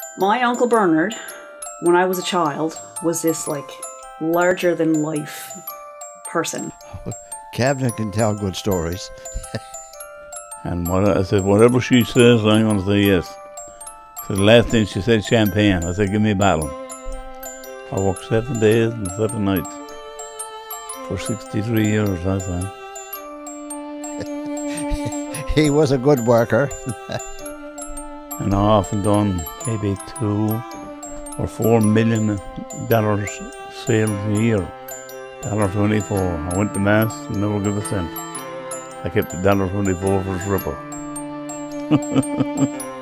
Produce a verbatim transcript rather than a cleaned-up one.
My Uncle Bernard, when I was a child, was this like larger than life person. Kavanagh can tell good stories. And what, I said, whatever she says, I'm going to say yes. So the last thing she said, champagne. I said, give me a bottle. I worked seven days and seven nights for sixty-three years, that's that. He was a good worker. And I often done maybe two or four million dollars sales a year. Dollar twenty-four. I went to mass and never give a cent. I kept the dollar twenty-four for the stripper.